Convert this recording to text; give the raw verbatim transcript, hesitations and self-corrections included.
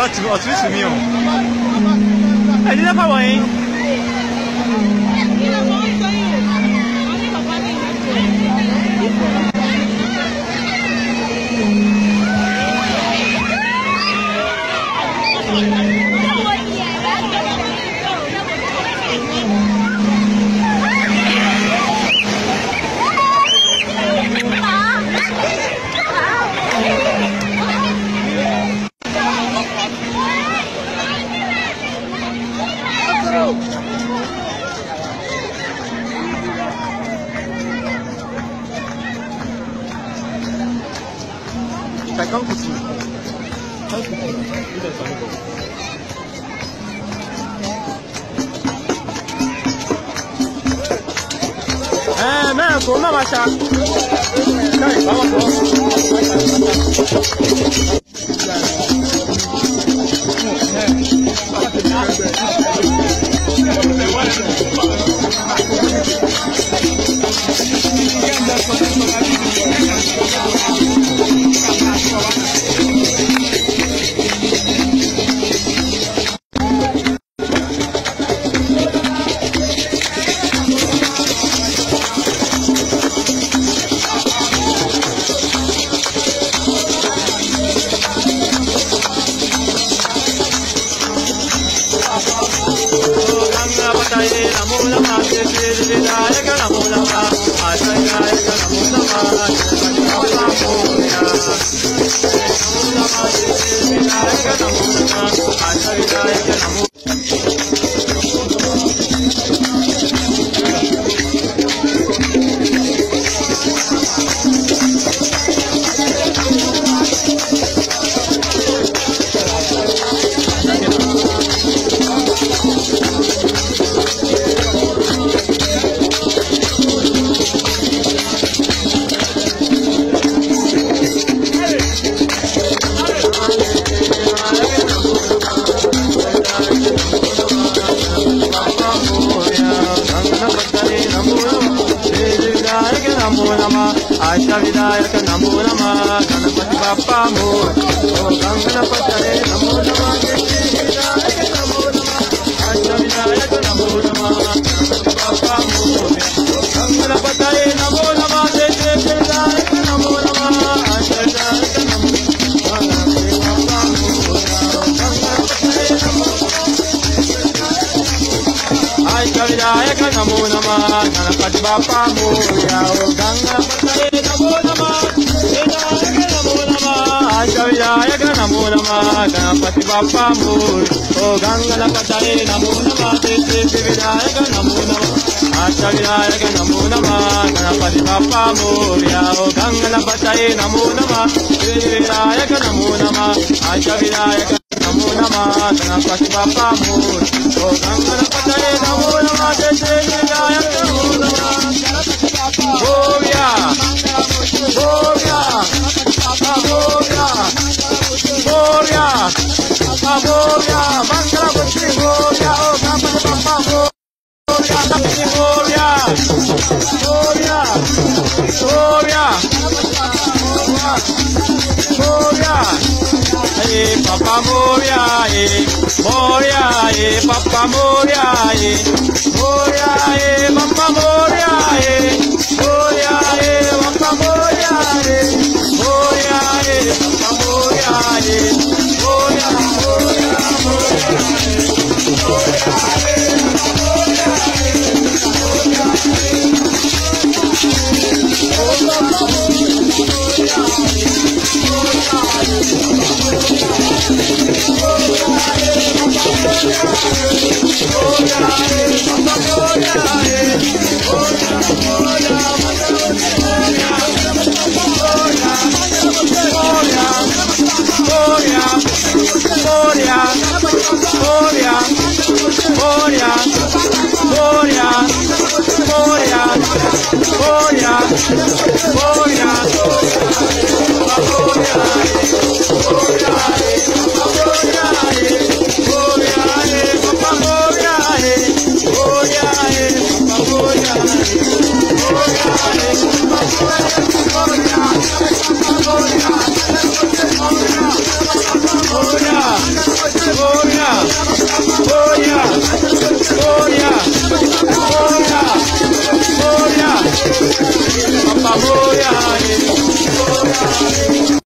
啊，主啊，主持没有。哎，你在拍我影？在港口区，港口区有点小那个。哎，那走那么下，看，帮我Aisha Vidayaka Namo Namah Ganapati Bappa Moria O Ganganapataye Namo Namah Vidayaka Namo Namah Aisha Vidayaka Namo Namah Ganapati Bappa Moria O Ganganapataye Namo Namah Vidayaka Namo Namah Aisha Vidayaka Namo Namah Ganapati Bappa Moria Aisha Vidayaka Namo Namah Ganapati Bappa Moria O Ganganapataye Vidayaka Namo Namah Ganapati Bappa Moria O Ganganapataye Namo Namah Vidayaka Namo Namah Aisha Vidayaka Namo Namah Ganapati Bappa Moria O Ganganapataye Namo Namah Vidayaka Namo Namah Aisha Vidayaka Namo Namah Ganapati Bappa Moria O Ganganapataye Namo Namah Vidayaka Namo Namah Moria Moria Moria Moria, Moria, Bangla Butchi, Moria, oh, Papa, Papa, Moria, Moria, Moria, Moria, Moria, hey, Papa Moria, hey, Moria, hey, Papa Moria, hey, Moria, hey, Papa Moria, hey, Moria, hey, Papa Moria, hey, Moria, hey, Papa Moria, hey. Moria, Moria, Moria, Moria,